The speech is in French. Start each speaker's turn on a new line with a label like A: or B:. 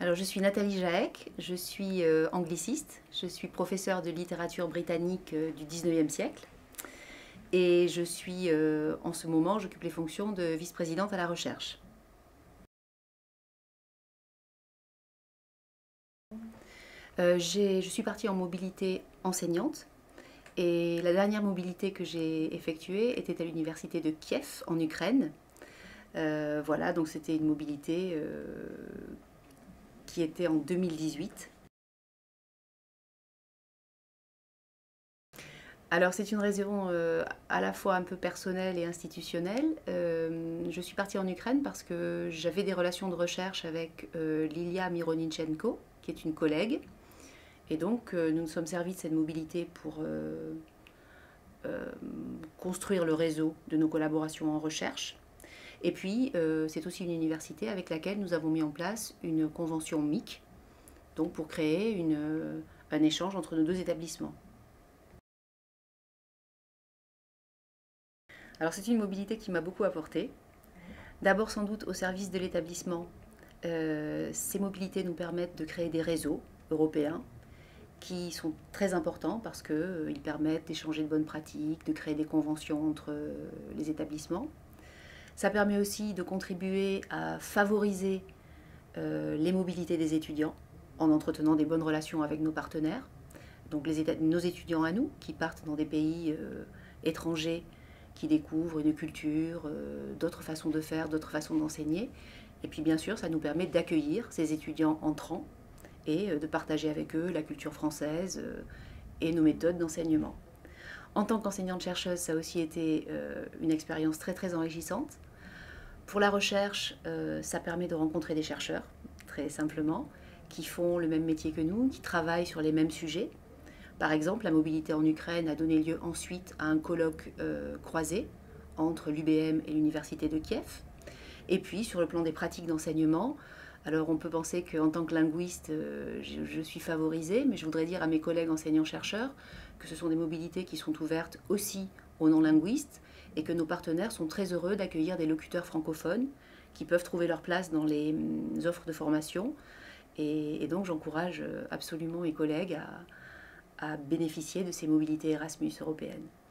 A: Alors, je suis Nathalie Jaec, je suis angliciste, je suis professeure de littérature britannique du 19e siècle et je suis en ce moment, j'occupe les fonctions de vice-présidente à la recherche. Je suis partie en mobilité enseignante et la dernière mobilité que j'ai effectuée était à l'université de Kiev en Ukraine. Voilà, donc c'était une mobilité qui était en 2018. Alors c'est une raison à la fois un peu personnelle et institutionnelle. Je suis partie en Ukraine parce que j'avais des relations de recherche avec Lilia Mironichenko, qui est une collègue. Et donc nous nous sommes servis de cette mobilité pour construire le réseau de nos collaborations en recherche. Et puis c'est aussi une université avec laquelle nous avons mis en place une convention MIC, donc pour créer un échange entre nos deux établissements. Alors c'est une mobilité qui m'a beaucoup apporté. D'abord sans doute au service de l'établissement. Ces mobilités nous permettent de créer des réseaux européens qui sont très importants parce qu'ils permettent d'échanger de bonnes pratiques, de créer des conventions entre les établissements. Ça permet aussi de contribuer à favoriser les mobilités des étudiants en entretenant des bonnes relations avec nos partenaires. Donc nos étudiants à nous qui partent dans des pays étrangers, qui découvrent une culture, d'autres façons de faire, d'autres façons d'enseigner. Et puis bien sûr, ça nous permet d'accueillir ces étudiants entrants et de partager avec eux la culture française et nos méthodes d'enseignement. En tant qu'enseignante-chercheuse, ça a aussi été une expérience très très enrichissante. Pour la recherche, ça permet de rencontrer des chercheurs, très simplement, qui font le même métier que nous, qui travaillent sur les mêmes sujets. Par exemple, la mobilité en Ukraine a donné lieu ensuite à un colloque croisé entre l'UBM et l'université de Kiev. Et puis, sur le plan des pratiques d'enseignement, alors on peut penser qu'en tant que linguiste, je suis favorisée, mais je voudrais dire à mes collègues enseignants-chercheurs que ce sont des mobilités qui sont ouvertes aussi aux non-linguistes et que nos partenaires sont très heureux d'accueillir des locuteurs francophones qui peuvent trouver leur place dans les offres de formation. Et donc j'encourage absolument mes collègues à bénéficier de ces mobilités Erasmus européennes.